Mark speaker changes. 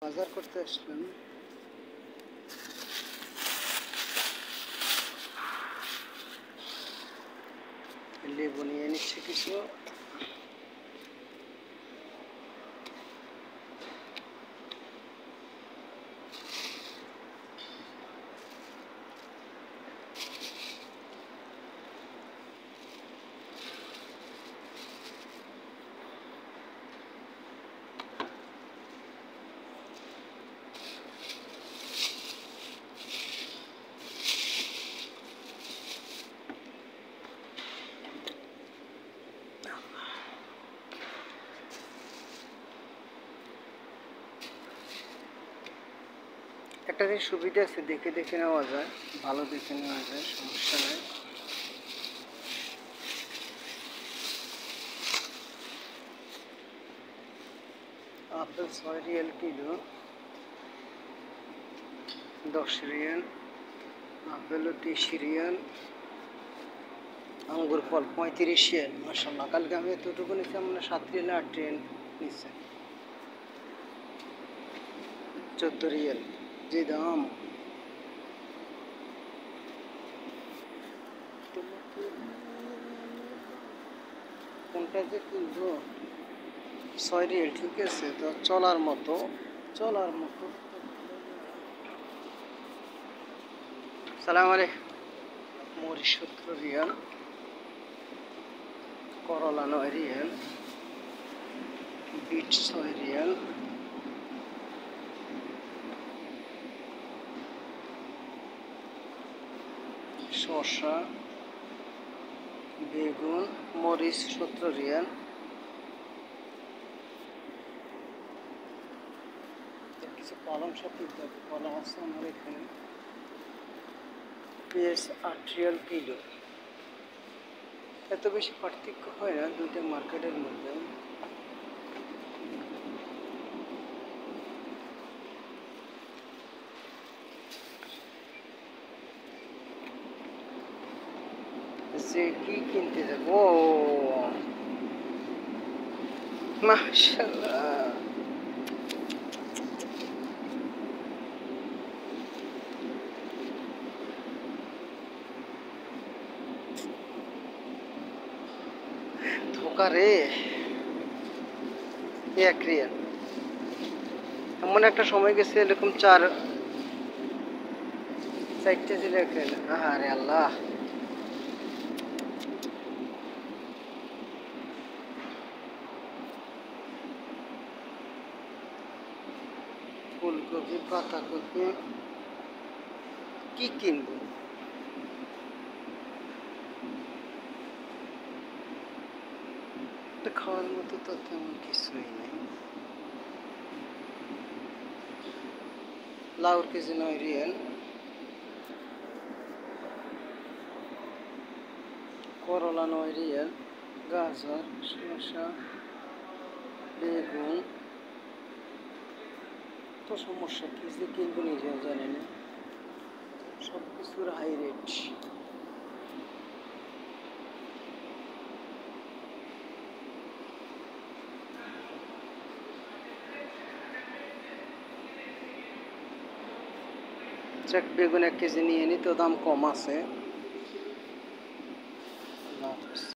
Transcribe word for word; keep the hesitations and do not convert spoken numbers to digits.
Speaker 1: বাজার করতে আসলাম। লেবু নিয়ে নিচ্ছে কিছু। একটা যে সুবিধা আছে, দেখে দেখে নেওয়া যায়, ভালো দেখে নেওয়া যায়, সমস্যা নেই। আপেল ছয় রিয়াল কিলো, দশ রিয়াল। আপেল তিরিশ রিয়াল, আঙ্গুর ফল পঁয়ত্রিশ রিয়াল। মাশাআল্লাহ, কালকে আমি এতটুকু নিচ্ছি, আমরা সাত রিয়াল আট রিয়াল নিচ্ছে। চোদ্দ রিয়াল যে দাম। কোনটা যে কিনবো? ছয় রিয়াল ঠিক আছে, তো চলার মতো, চলার মতো। সালাম আলাইকুম। মরিচ সত্তর রিয়াল, করলা নয় রিয়াল, বিট ছয় রিয়াল, শসা, বেগুন, মরিচ সত্তর রিয়াল। কিছু কলম সব কিনতে হবে, কলম আছে আমার এখানে। পেঁয়াজ আট রিয়াল কিলো। এত বেশি পার্থক্য হয় না দুইটা মার্কেটের মধ্যে। যে কি কিনতে যাবো? মাশাআল্লাহ, ধোকা রে। এক রিয়াল। এমন একটা সময় গেছে এরকম চার চারটে ছিল। আরে আল্লাহ, ফুলকপি, পাতাকপি, কি কিনবো? খাওয়ার মতো তো তেমন কিছুই নেই। লাউর কেজি নয় রিয়াল, করলা নয় রিয়াল, গাজর, শসা, বেগুন। তো সমস্যা কি যে কিনবো নিজেও জানি না, সব কিছুর হাই রেট। যাক, বেগুন এক কেজি নিয়ে নি, তো দাম কম আছে।